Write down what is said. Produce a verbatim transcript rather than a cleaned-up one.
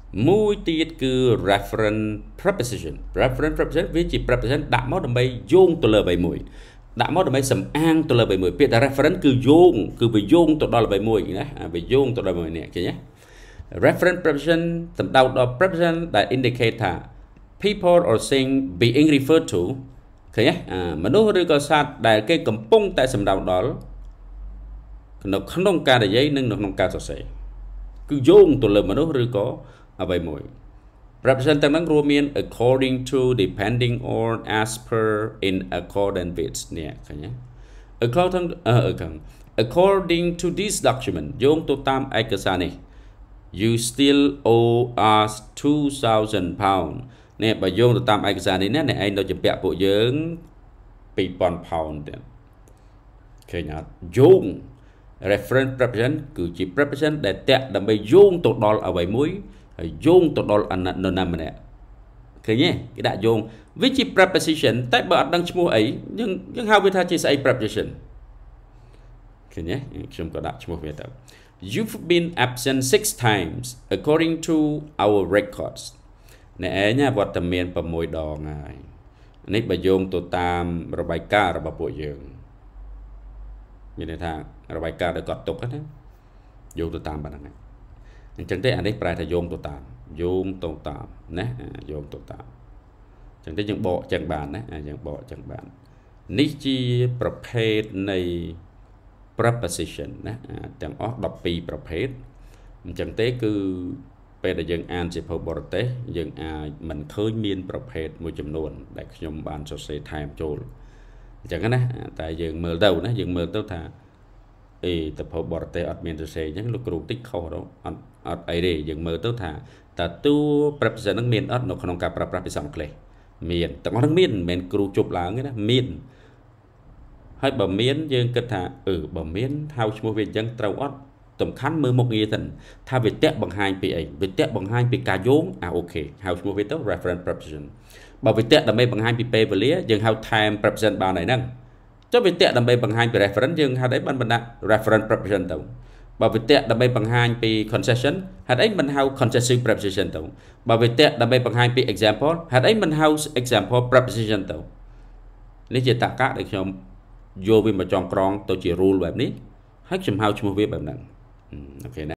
មួយទៀតគឺ reference preposition reference preposition វាជា preposition ដាក់មកដើម្បីយោងទៅលើអ្វីមួយដាក់មកដើម្បីសំអាងទៅលើអ្វីមួយពាក្យថា reference គឺយោងគឺវាយោងទៅដល់អ្វីមួយណាវាយោងទៅដល់អ្វីមួយនេះឃើញទេ reference preposition សំដៅដល់ preposition ដែល indicate ថា people or thing being referred to ឃើញទេមនុស្សឬក៏សត្វដែលគេកំពុងតែសំដៅដល់នៅក្នុងការនិយាយនិងនៅក្នុងការសរសេរគឺយោងទៅលើមនុស្សឬក៏អ្វីមួយ preposition ទាំងហ្នឹងរួមមាន according to depending on as per in accordance with នេះឃើញទេ according according to this document យោងទៅតាមឯកសារនេះ you still owe us two thousand pounds នេះបើយោងទៅតាមឯកសារនេះណាអ្នកឯងនៅជំពាក់ពួកយើងtwo thousand pounds ទៀតឃើញអត់យោង reference preposition គឺជា preposition ដែលតាក់ដើម្បីយោងទៅដល់អ្វីមួយហើយយោងទៅដល់អនរណាម្នាក់ឃើញទេគេដាក់យោងវាជា preposition តែបើអត់ដឹងឈ្មោះអីយើងយើងហៅវាថាជាស្អី preposition ឃើញទេខ្ញុំក៏ដាក់ឈ្មោះវាទៅ You've been absent six times according to our records អ្នកឯងវត្តមានsixដងហើយនេះបើយោងទៅតាមរបាយការណ៍របស់ពួកយើងមានន័យថារបាយការណ៍ដែលគាត់ទុកណាយោងទៅតាមប៉ុណ្ណឹងអញ្ចឹងទេអានេះប្រែថាយោងទៅតាមយោងទៅតាមណាយោងទៅតាមអញ្ចឹងទេយើងបកចឹងបានណាយើងបកចឹងបាននេះជាប្រភេទនៃ preposition ណាទាំងអស់twelveប្រភេទអញ្ចឹងទេគឺពេលដែលយើងអានសៀវភៅបរទេសយើងអាចមិនឃើញមានប្រភេទមួយចំនួនដែលខ្ញុំបានសរសេរថែមចូលអញ្ចឹងណាតែយើងមើលទៅណាយើងមើលទៅថាអេសៀវភៅបរទេសអត់មានសរសេរអញ្ចឹងលោកគ្រូតិចខុសទៅអត់អត់អីទេយើងមើលទៅថាតើតួ preposition ហ្នឹងមានអត់នៅក្នុងការប្រើប្រាស់ភាសាអង់គ្លេសមានទាំងអស់ហ្នឹងមានមិនមែនគ្រូជប់ឡើងទេណាមានហើយបើមានយើងគិតថាអឺបើមានហៅឈ្មោះវាអញ្ចឹងត្រូវអត់សំខាន់មើលមុខងារសិនថាវាតាក់បង្ហាញពីអីវាតាក់បង្ហាញពីការយោងអាអូខេហៅឈ្មោះវាទៅ reference preposition បើវាតាក់ដើម្បីបង្ហាញពីពេលវេលាយើងហៅ time preposition បានហើយហ្នឹងចុះវាតាក់ដើម្បីបង្ហាញពី reference យើងហៅអីបានបណ្ដាក់ reference preposition ទៅបើវាតាក់ដើម្បីបង្ហាញពី concession ហៅអីមិនហៅ concessive preposition ទៅបើវាតាក់ដើម្បីបង្ហាញពី example ហៅអីមិនហៅ example preposition ទៅនេះជាតក្កៈដែលខ្ញុំយកវាមកចងក្រងទៅជា rule បែបនេះហើយខ្ញុំហៅឈ្មោះវាបែបហ្នឹងអូខេណា